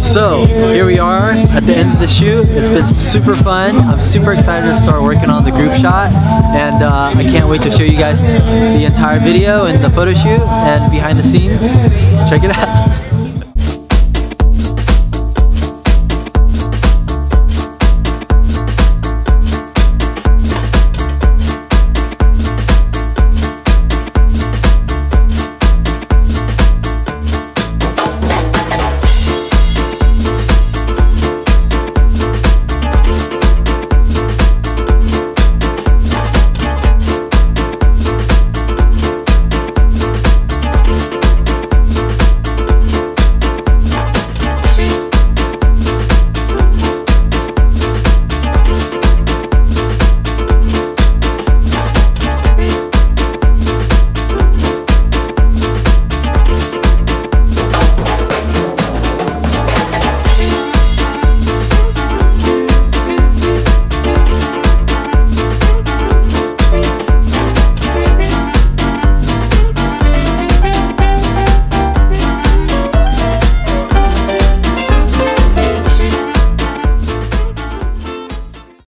So here we are at the end of the shoot. It's been super fun. I'm super excited to start working on the group shot, and I can't wait to show you guys the entire video and the photo shoot and behind the scenes. Check it out.